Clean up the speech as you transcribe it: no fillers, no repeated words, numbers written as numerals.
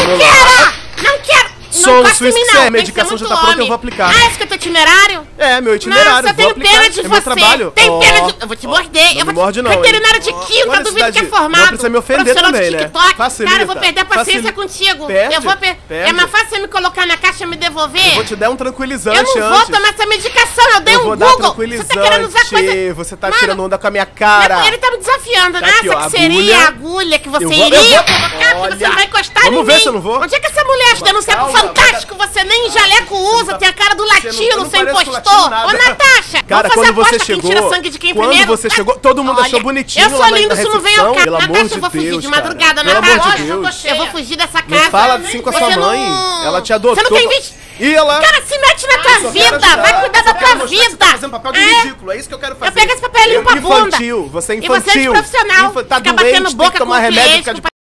celular. Não quero! Som Não suíço, a medicação já tá pronta, eu vou aplicar. Ah, esse que é teu itinerário? É, meu itinerário, Nossa, eu tenho pena de é meu você. trabalho. Tem pena de... Eu vou te morder. Não me morde não, veterinário de quinta, duvido que é formado. Não precisa me ofender também, né? Facilita. Cara, eu vou perder a paciência contigo. Perde, Eu vou É mais fácil você me colocar na caixa e me devolver? Eu vou te dar um tranquilizante antes. Eu não vou tomar essa medicação, eu dei um Google. Dar tranquilizante. Você tá querendo usar coisa... Você tá tirando onda com a minha cara. Ele tá me desafiando, né? Aqui, ó, que seria a agulha que você iria provocar, você não vai encostar em mim. Vamos ver se eu não vou. Onde é que essa mulher acha denunciar pro Fantástico? Você nem jaleco usa, tem a cara do latino, você impostor. Ô, Natasha, cara, quando você chegou, todo mundo achou bonitinho. Eu sou lindo, isso não vem ao caso. Pelo amor de Deus, fugir de madrugada, pelo amor de Deus. Eu vou fugir dessa casa. Não fala assim com a sua mãe. Ela te adotou. Você não tem visto? E ela... Cara, se mete na tua vida, vai cuidar da tua vida. Tá fazendo papel de ridículo, é isso que eu quero fazer. Eu pego esse papel e limpo a bunda. Você é infantil. E você é profissional. Tá fica batendo doente, boca tem que tomar com remédio, cliente,